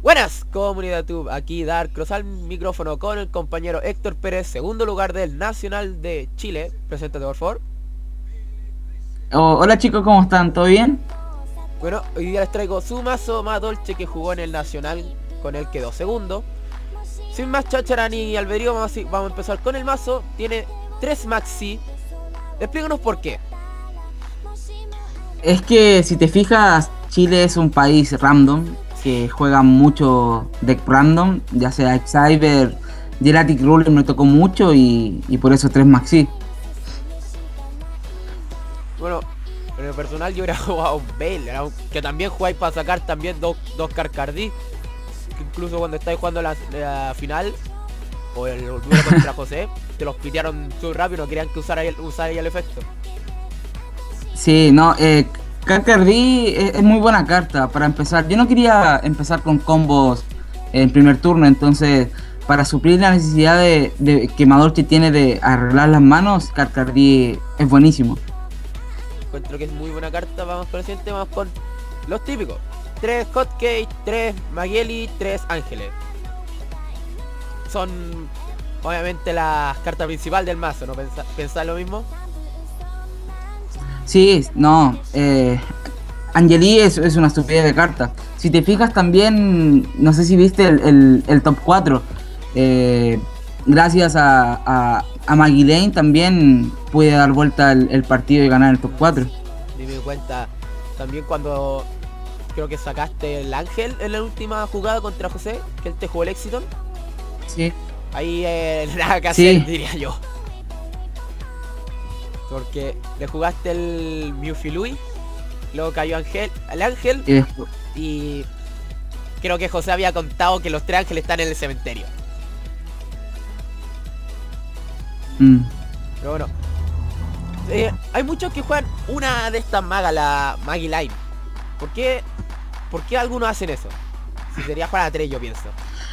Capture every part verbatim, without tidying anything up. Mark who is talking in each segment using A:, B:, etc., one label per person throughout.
A: Buenas, comunidad YouTube, aquí Dark Cross al micrófono con el compañero Héctor Pérez, segundo lugar del Nacional de Chile. Preséntate, por favor.
B: Oh, hola chicos, ¿cómo están? ¿Todo bien?
A: Bueno, hoy día les traigo su mazo más dolce que jugó en el Nacional, con él quedó segundo. Sin más cháchara ni albedrío, vamos a, vamos a empezar con el mazo. Tiene tres maxi. Explícanos por qué.
B: Es que si te fijas, Chile es un país random, que juega mucho deck random, ya sea Cyber, Gelatic Ruler me tocó mucho y, y por eso tres maxi.
A: Bueno, en el personal yo hubiera jugado un Bale, que también jugáis para sacar también dos, dos Carcardí. Incluso cuando estáis jugando la, la final o el duelo contra José, te los pitearon súper rápido, no querían que usara el, usara el efecto.
B: Sí, no, eh, Carcardí es, es muy buena carta para empezar. Yo no quería empezar con combos en primer turno, entonces para suplir la necesidad de, de que Madolche tiene de arreglar las manos, Carcardí es buenísimo.
A: Encuentro que es muy buena carta. Vamos con el siguiente, vamos con los típicos. tres Hotcake, tres Magieli, tres Ángeles. Son obviamente la carta principal del mazo, ¿no? ¿Pensás lo mismo?
B: Sí, no, eh, Angeli es, es una estupidez de carta. Si te fijas también, no sé si viste el, el, el top cuatro, eh, gracias a, a, a Maggie Lane también pude dar vuelta el, el partido y ganar el top cuatro.
A: Me di cuenta también cuando creo que sacaste el Ángel en la última jugada contra José, que él te jugó el Exiton.
B: Sí.
A: Ahí eh, nada que hacer,
B: sí.
A: diría yo. Porque le jugaste el Mewfilui, luego cayó Ángel, el Ángel
B: y, después...
A: y creo que José había contado que los tres ángeles están en el cementerio.
B: Mm.
A: Pero bueno, eh, hay muchos que juegan una de estas magas, la Maggie Line. ¿Por qué, ¿Por qué algunos hacen eso? Si sería para tres, yo pienso.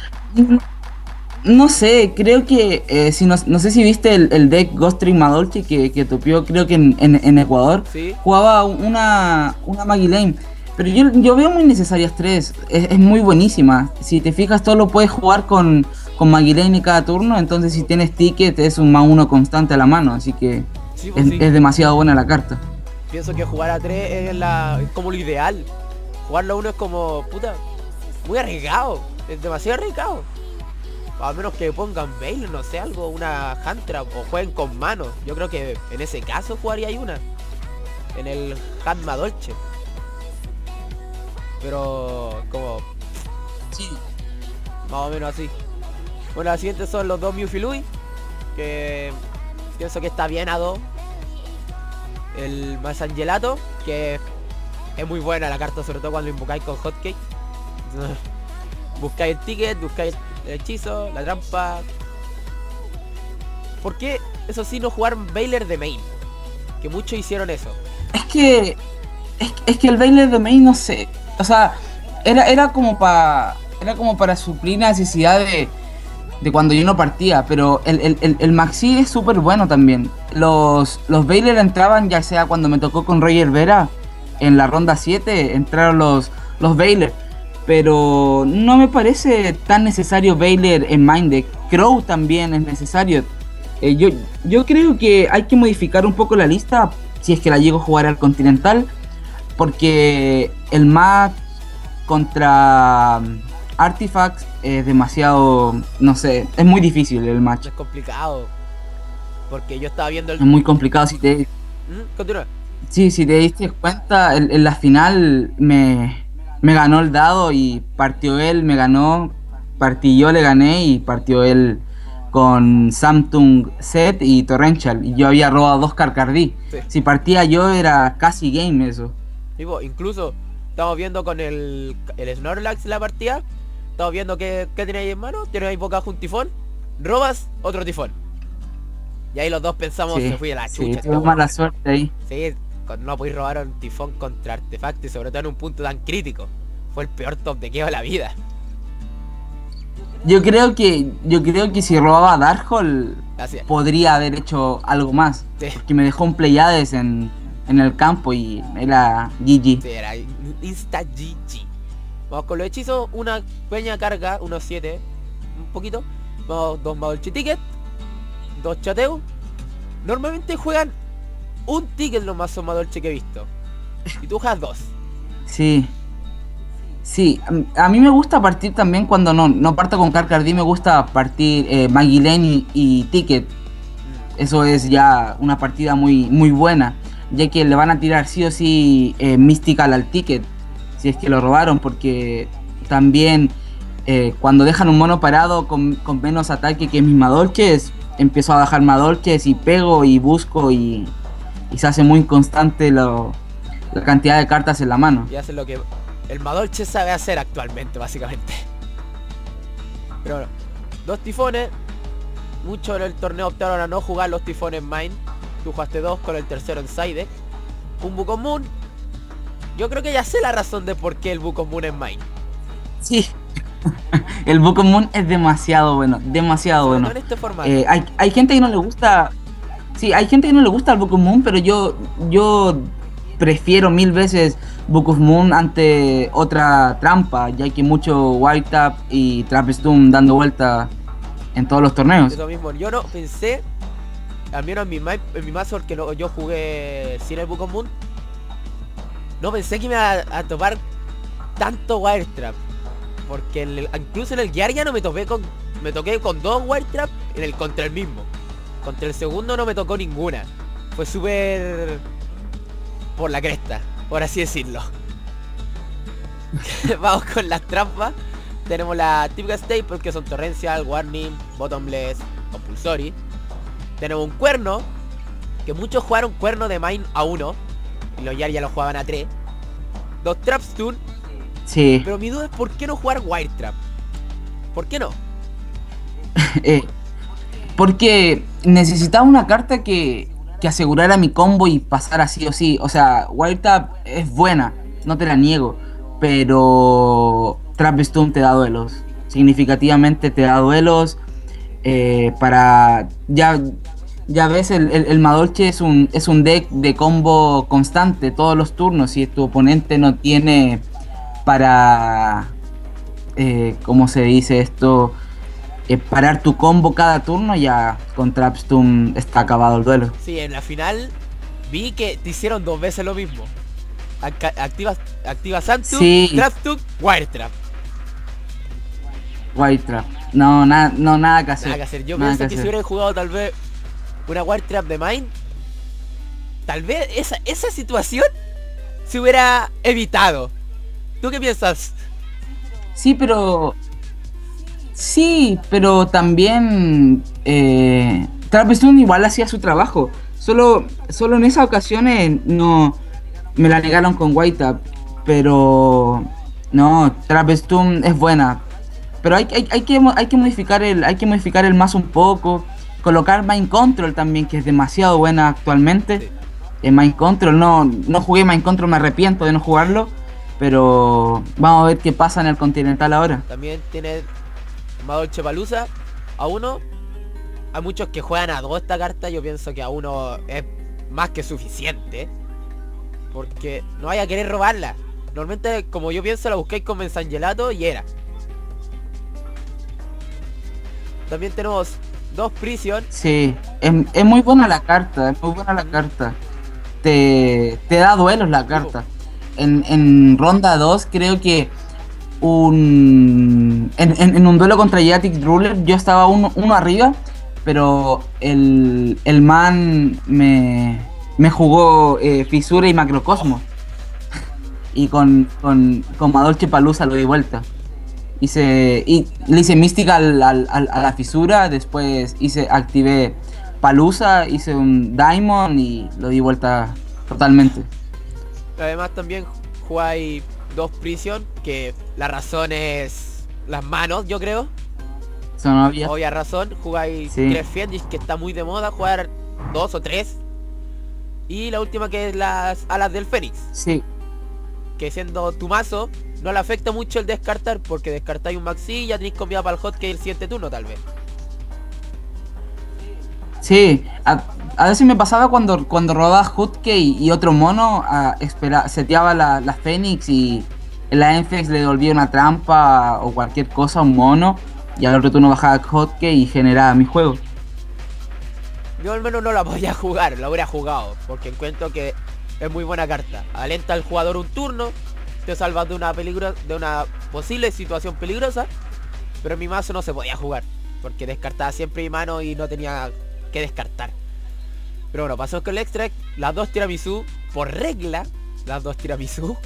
B: No sé, creo que, eh, si no, no sé si viste el, el deck Ghost Trick Madolche que, que topió creo que en, en, en Ecuador.
A: ¿Sí?
B: Jugaba una, una Maggie Lane, pero yo, yo veo muy necesarias tres, es, es muy buenísima. Si te fijas, todo lo puedes jugar con, con Maggie Lane cada turno, entonces si tienes ticket es un más uno constante a la mano, así que
A: sí, pues
B: es,
A: sí.
B: es demasiado buena la carta.
A: Pienso que jugar a tres es, la, es como lo ideal. Jugarlo a uno es como, puta, muy arriesgado, es demasiado arriesgado. A menos que pongan Bale, no sé, algo, una Hunter o jueguen con manos. Yo creo que en ese caso jugaría hay una. En el Hand Madolche. Pero como...
B: Sí.
A: Más o menos así. Bueno, las siguientes son los dos Mewfilui, que pienso que está bien a dos. El Masangelato, que es muy buena la carta, sobre todo cuando lo invocáis con Hotcake. Buscáis el ticket, buscáis el hechizo, la trampa. ¿Por qué, eso sí, no jugar Bailer de main? Que muchos hicieron eso.
B: Es que es, es que el Bailer de main, no sé, o sea, era, era como para era como para suplir la necesidad de, de cuando yo no partía, pero el, el, el, el Maxi es súper bueno también. Los, los Bailer entraban, ya sea cuando me tocó con Roger Vera en la ronda siete, entraron los, los Bailer. Pero no me parece tan necesario Bailer en main deck. Crow también es necesario. Eh, yo, yo creo que hay que modificar un poco la lista si es que la llego a jugar al Continental, porque el match contra Artifacts es demasiado, no sé, es muy difícil el match.
A: Es complicado. Porque yo estaba viendo el...
B: Es muy complicado. Si te...
A: ¿Mm? Continúa.
B: Sí, si te diste cuenta, en, en la final me... Me ganó el dado y partió él, me ganó, partí yo, le gané y partió él con Samsung Set y Torrential. Y yo había robado dos Carcardí. Sí. Si partía yo era casi game eso.
A: Tipo, incluso estamos viendo con el, el Snorlax la partida. Estamos viendo que, que tenéis en mano. Tienes ahí boca un tifón. Robas otro tifón. Y ahí los dos pensamos,
B: sí,
A: se fue a la chucha.
B: Sí, tuve mala suerte ahí.
A: Sí. No podéis robar un tifón contra artefacto y sobre todo en un punto tan crítico. Fue el peor top de queo de la vida.
B: Yo creo que yo creo que si robaba Darkhold podría haber hecho algo más. Sí. Porque me dejó un Pleiades en, en el campo y era G G.
A: Sí, era insta G G. Vamos con los hechizos, una pequeña carga, unos siete, un poquito. Vamos, dos Madolche Ticket, dos Chateu. Normalmente juegan un ticket los mazos Madolche que he visto. Y tú juegas dos.
B: Sí. Sí, a a mí me gusta partir también cuando no, no parto con Carcardí, me gusta partir eh, Maguilén y, y Ticket. Eso es ya una partida muy, muy buena, ya que le van a tirar sí o sí eh, Mystical al Ticket, si es que lo robaron, porque también eh, cuando dejan un mono parado con, con menos ataque que mis Madolches, empiezo a bajar Madolches y pego y busco y, y se hace muy constante lo, la cantidad de cartas en la mano.
A: Y hace lo que el Madolche sabe hacer actualmente, básicamente. Pero bueno, dos tifones. Muchos en el torneo optaron a no jugar los tifones Mine. Tú jugaste dos con el tercero en side deck. Un Wukong Moon. Yo creo que ya sé la razón de por qué el Wukong Moon es Mine.
B: Sí, el Wukong Moon es demasiado bueno, demasiado
A: Sobre
B: bueno.
A: todo en este formato.
B: Eh, hay, hay gente que no le gusta. Sí, hay gente que no le gusta el Book of Moon, pero yo yo prefiero mil veces Book of Moon ante otra trampa, ya que mucho White Tap y Trap Stun dando vuelta en todos los torneos.
A: Eso mismo, yo no pensé, al menos en mi, ma- en mi mazo, que no- yo jugué sin el Book of Moon, no pensé que me iba a, a topar tanto Wire Trap. Porque en el- incluso en el Gear ya no me topé con. Me toqué con dos Wire Trap en el contra el mismo. Contra el segundo no me tocó ninguna. Fue súper por la cresta, por así decirlo. Vamos con las trampas. Tenemos la típica staple, que son Torrencial, Warning, Bottomless, Compulsory. Tenemos un cuerno, que muchos jugaron cuerno de Mine a uno, y los Yar ya lo jugaban a tres. Dos Trapstun.
B: Sí.
A: Pero mi duda es por qué no jugar Wire Trap. ¿Por qué no?
B: Eh, porque necesitaba una carta que, que asegurara mi combo y pasara sí o sí. O sea, Wild Tap es buena, no te la niego, pero Trap Stun te da duelos. Significativamente te da duelos. Eh, para. Ya, ya ves, el, el, el Madolche es un, es un deck de combo constante todos los turnos. Si tu oponente no tiene para. Eh, ¿Cómo se dice esto? Eh, parar tu combo cada turno, ya con Trapstun está acabado el duelo.
A: Sí, en la final vi que te hicieron dos veces lo mismo. Acca- Activas, activas Santu,
B: Sí.
A: Trapstun, Wire Trap.
B: White Trap. No, na- no, nada que hacer.
A: Nada que hacer. Yo
B: nada
A: pienso que,
B: que
A: si
B: hacer.
A: hubieran jugado tal vez una Wire Trap de Mine, tal vez esa, esa situación se hubiera evitado. ¿Tú qué piensas?
B: Sí, pero. Sí, pero también. Eh, Trapstun igual hacía su trabajo. Solo, solo en esas ocasiones no. Me la negaron con White Tap. Pero. No, Trapstun es buena. Pero hay, hay, hay, que, mo- hay, que modificar el, hay que modificar el mazo un poco. Colocar Mind Control también, que es demasiado buena actualmente.
A: Sí.
B: En Mind Control, no, no jugué Mind Control, me arrepiento de no jugarlo. Pero vamos a ver qué pasa en el Continental ahora.
A: También tiene Madolche Palusa a uno. Hay muchos que juegan a dos esta carta. Yo pienso que a uno es más que suficiente, porque no vaya a querer robarla. Normalmente, como yo pienso, la busquéis con Mensangelato y era. También tenemos dos Prison.
B: Sí, es, es muy buena la carta, es muy buena la carta. Te, te da duelos la carta. En, en ronda dos creo que un en, en, en un duelo contra Yatic Ruler yo estaba uno, uno arriba, pero el, el man me, me jugó eh, Fisura y Macrocosmos. Y con, con, con Madolche Palusa lo di vuelta. Hice, y le hice mística al, al, al- a la fisura, después hice, activé Palusa, hice un Diamond y lo di vuelta totalmente.
A: Además también jugáis dos Prison, que la razón es las manos, yo creo.
B: Son obvias.
A: Obvia razón. Jugáis
B: Sí.
A: tres Fendis, que está muy de moda, jugar dos o tres. Y la última, que es las alas del Fénix,
B: Sí,
A: que siendo tu mazo no le afecta mucho el descartar, porque descartáis un Maxi y ya tenéis combinado para el hot, que es el siguiente turno tal vez.
B: sí. A, a veces me pasaba cuando, cuando robaba Hutke y, y otro mono, a, espera, seteaba la, la Fénix y, la Enfex le devolvía una trampa o cualquier cosa a un mono, y al otro turno bajaba hotkey y generaba mi juego.
A: Yo al menos no la podía jugar, la hubiera jugado, porque encuentro que es muy buena carta. Alenta al jugador un turno, te salvas de una peligro de una posible situación peligrosa, pero en mi mazo no se podía jugar, porque descartaba siempre mi mano y no tenía que descartar. Pero bueno, pasó con el extract, las dos tiramisú, por regla, las dos tiramisú.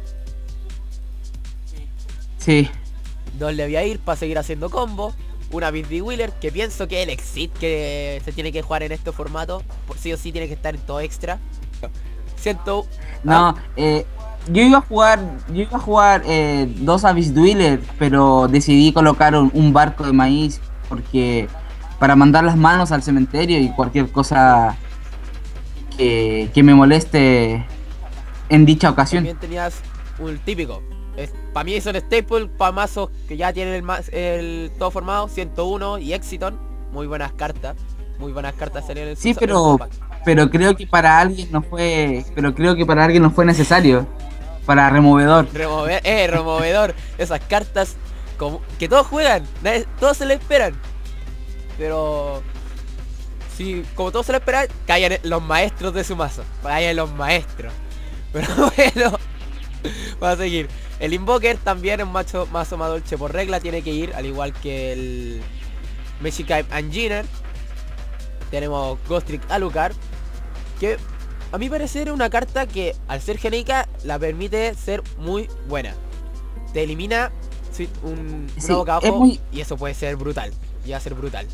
B: Sí.
A: Dos le voy a ir para seguir haciendo combo. Una Beat the Wheeler, que pienso que es el exit que se tiene que jugar en este formato. Por sí o sí tiene que estar en todo extra. Siento...
B: No,
A: ah,
B: eh, yo iba a jugar, yo iba a jugar eh, dos Abyss Dweller, pero decidí colocar un, un barco de maíz porque para mandar las manos al cementerio y cualquier cosa que, que me moleste en dicha ocasión.
A: también tenías un típico. Para mí es un staple para mazos que ya tienen el, ma el todo formado. ciento uno y Exiton. Muy buenas cartas. Muy buenas cartas salieron en
B: Sí,
A: su
B: pero pero creo que para alguien no fue, pero creo que para alguien no fue necesario. Para removedor.
A: Remover, eh, removedor. Esas cartas como, que todos juegan. Nadie, todos se le esperan. Pero sí, como todos se le esperan, callan los maestros de su mazo. Callan los maestros. Pero bueno, vamos a seguir. El Invoker también es un macho, mazo más dolce por regla. Tiene que ir, al igual que el Meshikai Engineer. Tenemos Ghost Trick Alucard, que a mi parecer es una carta que al ser genérica la permite ser muy buena. Te elimina un,
B: Sí,
A: una boca
B: es
A: abajo
B: muy-
A: y eso puede ser brutal. Y va a ser brutal.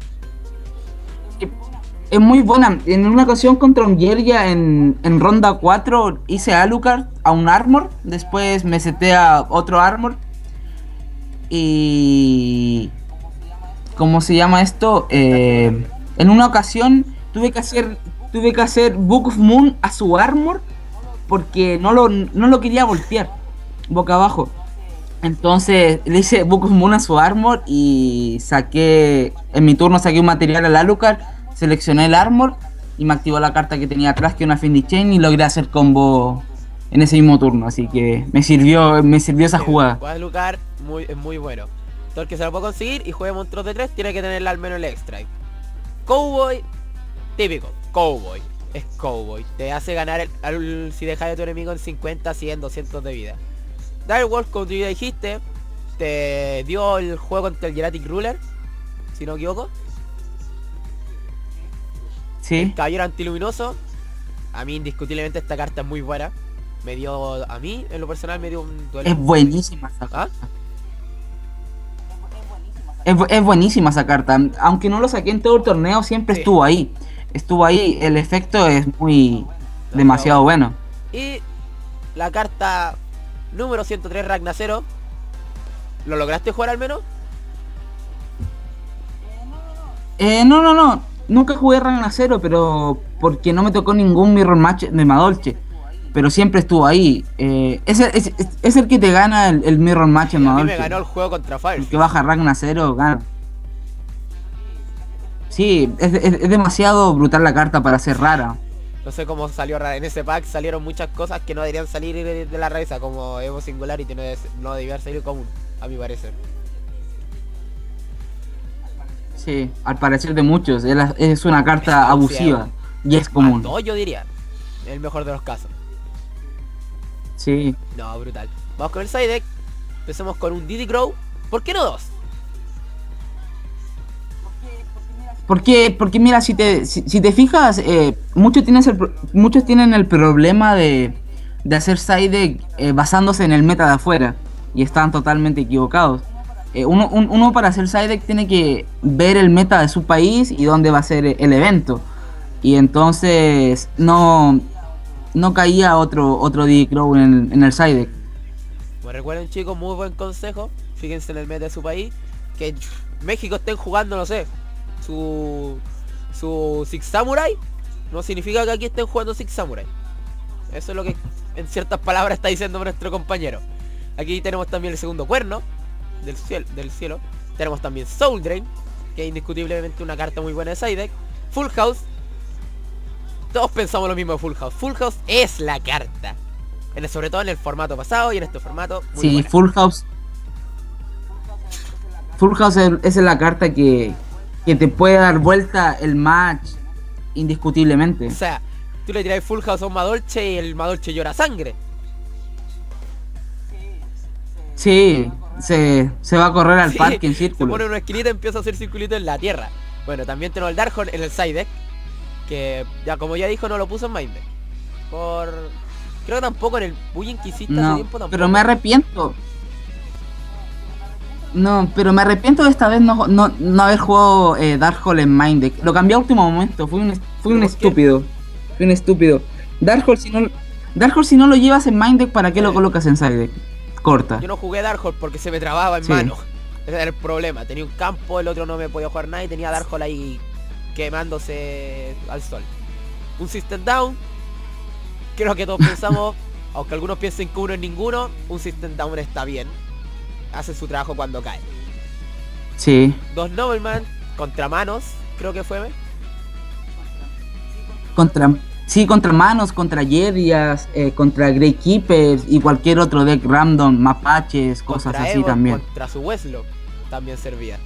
B: Es muy buena. En una ocasión contra un Georgia en, en ronda cuatro hice Alucard a un Armor. Después me seté a otro Armor. Y... ¿Cómo se llama esto? Eh, en una ocasión tuve que hacer tuve que hacer Book of Moon a su Armor porque no lo, no lo quería voltear boca abajo. Entonces le hice Book of Moon a su Armor y saqué, en mi turno saqué un material al Alucard, seleccioné el Armor y me activó la carta que tenía atrás, que es una Affinity Chain, y logré hacer combo en ese mismo turno, así que me sirvió, me sirvió esa jugada.
A: Puedes Lucar, muy, es muy bueno. Todo el que se lo puede conseguir y juegue monstruos de tres tiene que tenerle al menos el extra. Cowboy, típico, Cowboy. Es Cowboy. Te hace ganar el, al, si dejas de tu enemigo en cincuenta, cien, doscientos de vida. Direwolf, como tú ya dijiste, te dio el juego contra el Geratic Ruler, si no me equivoco.
B: Sí,
A: Caballero Antiluminoso. A mí indiscutiblemente esta carta es muy buena. Me dio, a mí en lo personal me dio un duelo.
B: es buenísima esa
A: ¿Ah?
B: carta. Es, bu- es buenísima esa carta. Aunque no lo saqué en todo el torneo, siempre
A: Sí.
B: estuvo ahí. Estuvo ahí. El efecto es muy... demasiado bueno.
A: Y la carta número ciento tres, Ragnacero. ¿Lo lograste jugar al menos?
B: Eh, no, no, no. Nunca jugué Ragnacero, pero porque no me tocó ningún Mirror Match de Madolche. Pero siempre estuvo ahí. Eh, es, el- es, es- es el que te gana el, el Mirror Match en
A: A mí me
B: Madolche.
A: ganó el juego contra
B: El
A: Fire.
B: que baja Ragnacero gana. Sí, es, es- es demasiado brutal la carta para ser rara.
A: No sé cómo salió rara. En ese pack salieron muchas cosas que no deberían salir de, de la rareza, como Evo Singularity no, es, no debía salir común, a mi parecer.
B: Sí, al parecer de muchos. Es, la- es una carta
A: Es
B: abusiva. Y es
A: A
B: común.
A: todos yo diría. El mejor de los casos.
B: Sí.
A: No, brutal. Vamos con el side deck. Empecemos con un Diddy Crow. ¿Por qué no dos?
B: Porque, porque mira, si te, si, si te fijas, eh, muchos, tienes el, pro- muchos tienen el problema de, de hacer side deck eh, basándose en el meta de afuera. Y están totalmente equivocados. Eh, uno, un- uno para hacer side deck tiene que ver el meta de su país y dónde va a ser el evento. Y entonces no, no caía otro, otro D Crow en, en el side deck.
A: Pues recuerden, chicos, muy buen consejo. Fíjense en el meta de su país. Que en México estén jugando, no sé, su su Six Samurai, no significa que aquí estén jugando Six Samurai. Eso es lo que en ciertas palabras está diciendo nuestro compañero. Aquí tenemos también el segundo cuerno del cielo, del cielo. Tenemos también Soul Drain, que es indiscutiblemente una carta muy buena de side deck. Full House. Todos pensamos lo mismo de Full House. Full House es la carta. en el, sobre todo en el formato pasado y en este formato. Muy
B: Sí,
A: buena.
B: Full House. Full House es, es la carta que, que te puede dar vuelta el match indiscutiblemente.
A: O sea, tú le tiras Full House a un Madolche y el Madolche llora sangre.
B: Sí, se, se va a correr al
A: Sí,
B: parque en
A: se
B: círculo.
A: pone una esquinita y empieza a hacer circulito en la tierra. Bueno, también tenemos el Darkhold en el side deck, que ya como ya dijo no lo puso en main deck. Por... Creo que tampoco en el Bullying que hiciste hace
B: No,
A: tiempo tampoco.
B: pero me arrepiento. No, pero me arrepiento de esta vez no, no, no haber jugado eh, Darkhold en main deck. Lo cambié a último momento, fui un, fui un
A: ¿Pero por qué?
B: estúpido. Fui un estúpido. Darkhold si no, Darkhold si no lo llevas en main deck, ¿para qué lo colocas en side deck? Corta.
A: Yo no jugué Darkhold porque se me trababa en
B: Sí.
A: mano. Ese era el problema. Tenía un campo, el otro no me podía jugar nada y tenía Darkhold ahí quemándose al sol. Un System Down. Creo que todos pensamos, aunque algunos piensen que uno es ninguno, un System Down está bien. Hace su trabajo cuando cae.
B: Sí.
A: Dos Nobleman contra manos, creo que fue.
B: Contra, sí, contra manos, contra Yedias, eh, contra Grey Keepers y cualquier otro deck random, mapaches, cosas
A: Contra
B: así
A: Evo,
B: también.
A: contra su Weslo también servía.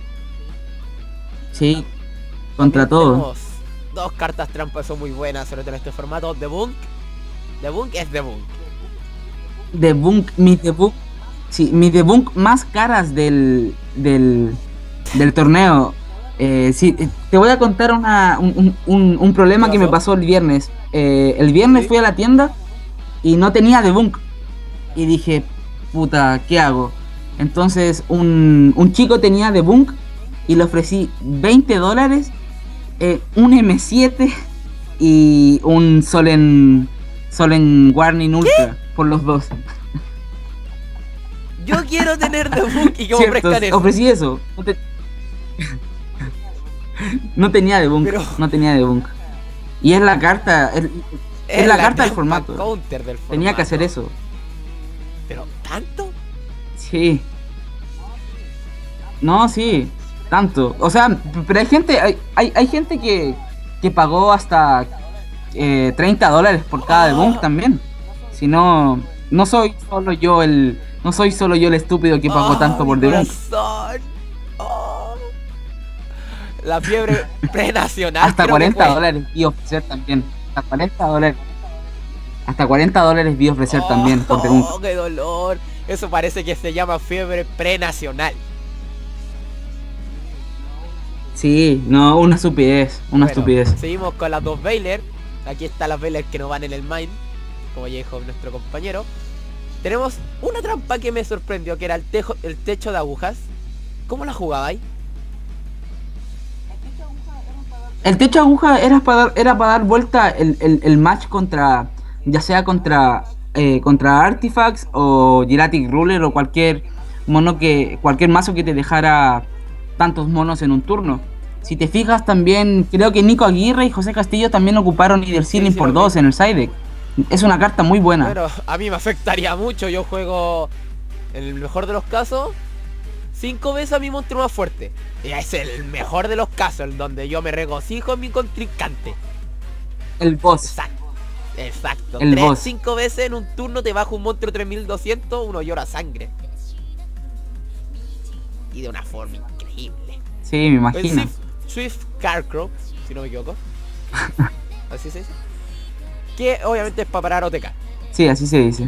B: Sí, contra
A: También
B: todo.
A: tenemos dos cartas trampas, son muy buenas, sobre todo en este formato. The Bunk. The Bunk es The Bunk.
B: Debunk, mis debunk, sí, mis debunk más caras del, del, del torneo. Eh, sí, eh, te voy a contar una, un, un, un problema
A: ¿Qué
B: que me
A: pasó?
B: pasó el viernes. Eh, el viernes
A: ¿Sí?
B: fui a la tienda y no tenía debunk. Y dije, puta, ¿qué hago? Entonces un, un chico tenía debunk y le ofrecí veinte dólares, eh, un eme siete y un Solen, Solen Warning Ultra por los dos.
A: Yo quiero tener The Bunk y que me
B: Cierto,
A: ofrezcan eso.
B: ofrecí eso. No, te- no tenía debunk,
A: Pero-
B: no tenía debunk. Y es la carta, es, es la carta del
A: trampa
B: formato.
A: counter del formato.
B: Tenía que hacer eso.
A: Pero tanto.
B: Sí. No, sí, tanto. O sea, pero hay gente, hay, hay, hay gente que, que pagó hasta eh, treinta dólares por cada
A: Ah.
B: debunk también. Si no, no soy solo yo el, no soy solo yo el estúpido que pagó
A: Ah,
B: tanto por
A: mi
B: debunk.
A: corazón. Oh. La fiebre prenacional.
B: Hasta
A: creo que
B: cuarenta
A: fue.
B: dólares vi ofrecer también. Hasta cuarenta dólares. Hasta cuarenta dólares vi ofrecer
A: Oh,
B: también por debunk.
A: Oh, qué dolor. Eso parece que se llama fiebre prenacional.
B: Sí, no, una estupidez, una
A: Bueno,
B: estupidez.
A: Seguimos con las dos Baylor. Aquí están las Baylor que no van en el main, como ya dijo nuestro compañero. Tenemos una trampa que me sorprendió, que era el, tejo, el techo de agujas. ¿Cómo la jugabais?
B: El techo de aguja era para dar, era para dar vuelta el, el, el match contra, ya sea contra eh, contra Artifacts o Giratic Ruler o cualquier mono que, cualquier mazo que te dejara tantos monos en un turno. Si te fijas también, creo que Nico Aguirre y José Castillo también ocuparon Either Ceiling
A: sí,
B: por
A: lo
B: dos
A: vi.
B: en el side deck. Es una carta muy buena.
A: Bueno, a mí me afectaría mucho. Yo juego, en el mejor de los casos, cinco veces a mi monstruo más fuerte. Y es el mejor de los casos, en donde yo me regocijo en mi contrincante.
B: El boss.
A: Exacto. Exacto.
B: El
A: Tres,
B: boss.
A: cinco veces en un turno te baja un monstruo tres mil doscientos, uno llora sangre. Y de una forma increíble.
B: Sí, me
A: El
B: imagino.
A: Swift, Swift Carcrow, si no me equivoco. Así se dice. Que obviamente es para parar O T K.
B: Sí, así se dice.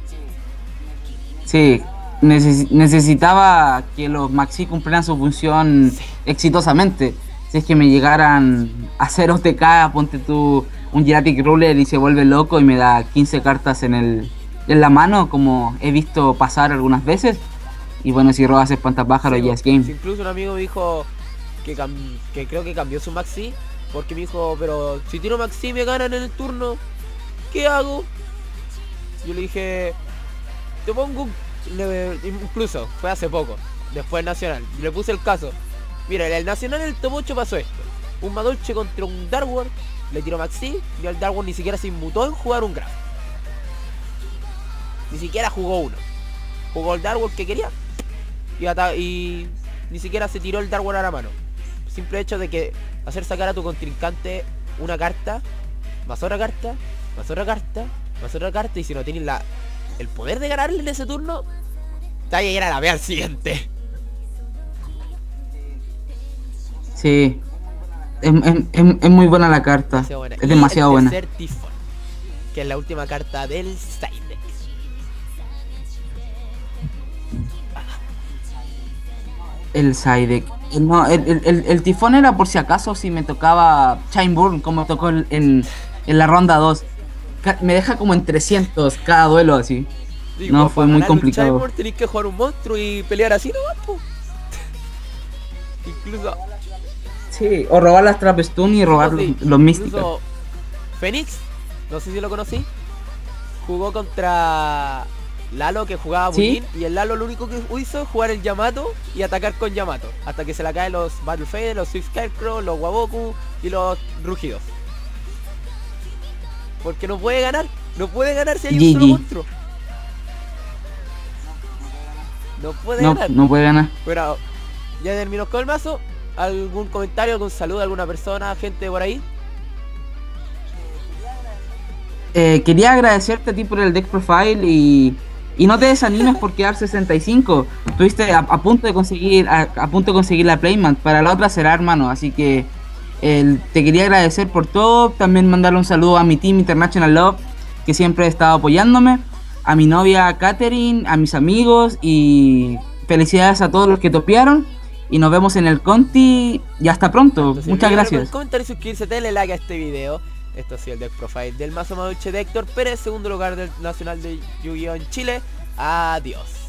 B: Sí, neces- necesitaba que los Maxi cumplieran su función
A: Sí.
B: exitosamente. Si es que me llegaran a hacer O T K, ponte tú un Giratic Ruler y se vuelve loco y me da quince cartas en el en la mano, como he visto pasar algunas veces. Y bueno, si robas espantapájaros
A: Sí,
B: ya es game.
A: sí, incluso un amigo me dijo que, cam- que creo que cambió su Maxi. Porque me dijo, pero si tiro Maxi y me ganan en el turno, ¿qué hago? Yo le dije, te pongo un... le- incluso, fue hace poco, después del Nacional. Le puse el caso. Mira, en el Nacional en el top ocho pasó esto. Un Madolche contra un Darkworld, le tiró Maxi y el Darkworld ni siquiera se inmutó en jugar un Graph. Ni siquiera jugó uno. Jugó el Darkworld que quería y, ata- y ni siquiera se tiró el Darkworld a la mano. Simple hecho de que hacer sacar a tu contrincante una carta, más otra carta, más otra carta, no hacer otra carta y si no tienes la, el poder de ganarle en ese turno, te vas a ir a la vez al siguiente.
B: Sí. Es, es, es, es muy buena la carta.
A: Demasiado buena.
B: Es
A: Y
B: demasiado
A: el
B: buena.
A: tercer tifón, que es la última carta del side deck.
B: El side deck. No, el, el, el, el tifón era por si acaso si me tocaba Chimeburn, como me tocó en, en, en la ronda dos. Ca- Me deja como en trescientos cada duelo así.
A: Digo,
B: No,
A: para
B: fue muy
A: ganar un
B: complicado.
A: Chimor tenés que jugar un monstruo y pelear así nomás, po. Incluso,
B: Sí, o robar las Trapstun y robar
A: sí,
B: los, los místicos.
A: incluso Fénix, no sé si lo conocí, jugó contra Lalo, que jugaba
B: ¿Sí?
A: Bulín, y el Lalo lo único que hizo es jugar el Yamato y atacar con Yamato, hasta que se le caen los Battle Fade, los Swift Scarecrow, los Waboku y los Rugidos. Porque no puede ganar, no puede ganar si hay un
B: G G.
A: solo monstruo. No puede
B: No,
A: ganar.
B: no puede ganar.
A: Pero ya terminó con el mazo. ¿Algún comentario, algún saludo a alguna persona, gente por ahí?
B: Eh, quería agradecerte a ti por el deck profile y, y no te desanimes por quedar sesenta y cinco. Estuviste a, a punto de conseguir a, a punto de conseguir la playmat. Para la otra será, hermano. Así que el- te quería agradecer por todo. También mandarle un saludo a mi team International Love, que siempre ha estado apoyándome. A mi novia Katherine, a mis amigos y felicidades a todos los que topearon. Y nos vemos en el Conti y hasta pronto.
A: Entonces,
B: Muchas
A: olvídalo con
B: gracias.
A: el comentario y suscribirse, denle like a este video. Esto ha sido el deck profile del mazo Maduche de Héctor Pérez, segundo lugar del Nacional de Yu-Gi-Oh! En Chile. Adiós.